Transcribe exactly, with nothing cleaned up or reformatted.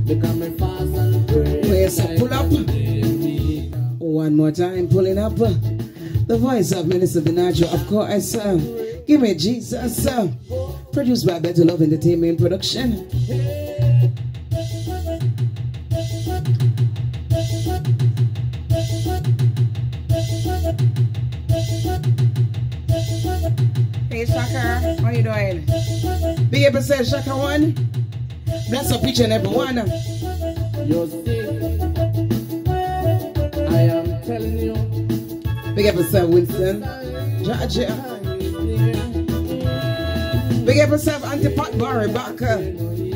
Because me fast and pray. Yes, pull up. One more time, pulling up. The voice of Minister Denatra, of course. Uh, give me Jesus. Uh, produced by Better Love Entertainment Production. Hey, Shaka, how you doing? Big up yourself, Shaka one. Bless up each and every one. You're sick. I am telling you. Big up yourself, Winston. Georgia. Big up yourself, Auntie Pat Barry Barker.